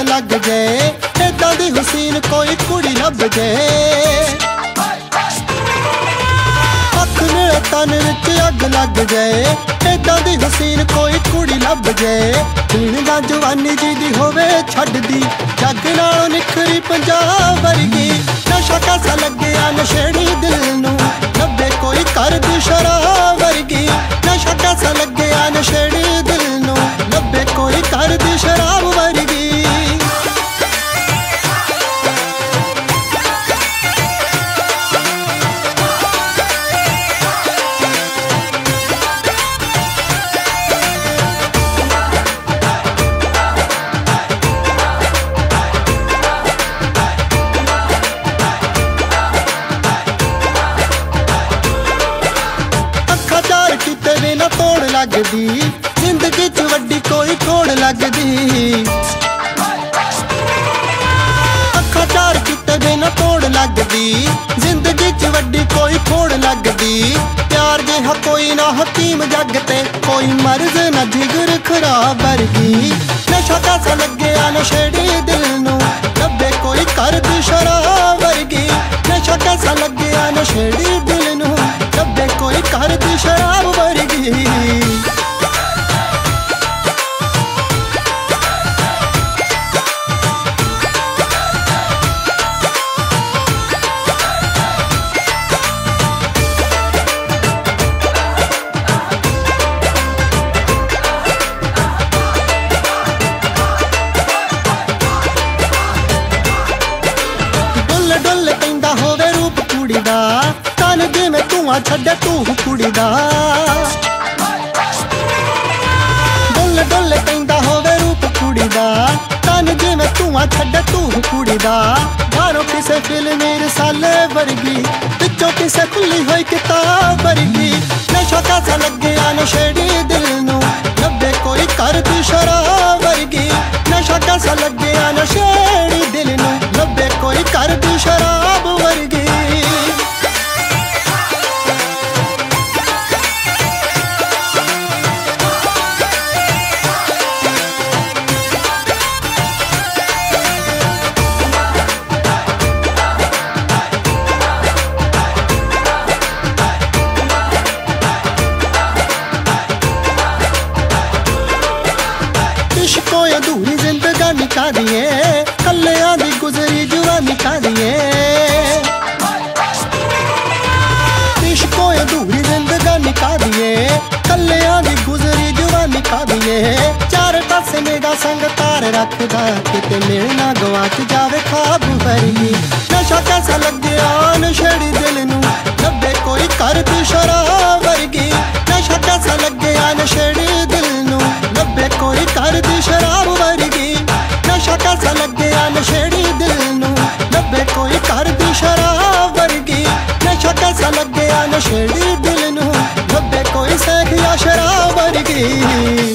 लग जाए, ऐदां दी हुसीन कोई कुड़ी लभ जाए। अख मेरे तन विच अग लग जाए, ऐदां दी हुसीन कोई कुड़ी लभ जाए। पीण दा जवानी जी दी होवे छड्डदी, जग नालों निखरी पंजाब वर्गी। नशा कैसा लग्या नशेड़ी दिल नूं, लभे कोई करदी शराब वर्गी। नशा कैसा लग्या नशेड़ी दिल नूं, लभे कोई करदी शराब वर्गी। ना तोड़ लगदी, जिंदगी च वड्डी कोई खोड़ लगदी। अखा चार किते बिना तोड़ लगदी, जिंदगी च वड्डी कोई खोड़ लगदी। प्यार जिहा कोई ना हकीम जग ते, कोई मर्ज ना जिगर खराब वर्गी। नशा कैसा लग्या नशेड़ी दिल नूं, लभे कोई करदी शराब वर्गी। नशा कैसा लग्या नशेड़ी दिल नूं, लभे कोई करदी शराब वर्गी। डुल डुल पैंदा होवे रूप कुड़ी दा, तन जिवें धुआं छड्डे धूह कुड़ी दा। डुल डुल पैंदा होवे रूप कुड़ी दा, तन जिवें धुआं छड्डे धूह कुड़ी दा। बाहरों किसे फिल्मी रसाले वर्गी, विचों किसे खुली होई किताब वर्गी। नशा कैसा लग्या नशेड़ी दिल नूं, लभे कोई करदी शराब वर्गी। नशा कैसा लग्या नशेड़ी दिल नूं, लभे कोई करदी शराब वर्गी। कोई अधूरी जिंदगानी का दिए, कल्लियां दी गुजरी जवानी का दिए। कोई अधूरी जिंदगानी का दिए, कल्लियां दी गुजरी जवानी का दिए। चार पासे मेरा संग तार रखदा, किते मिलना गवाच जावे ख्वाब वर्गी। नशा कैसा लग्या नशेड़ी दिल नूं, लभे कोई करदी शराब वर्गी। नशा कैसा लग्या नशेड़ी दिल नूं, लभे कोई करदी शराब वर्गी। नशा कैसा लग्या नशेड़ी दिल नूं, लभे कोई करदी शराब वर्गी। नशा कैसा लग्या नशेड़ी दिल नूं, लभे कोई सैखिया शराब वर्गी।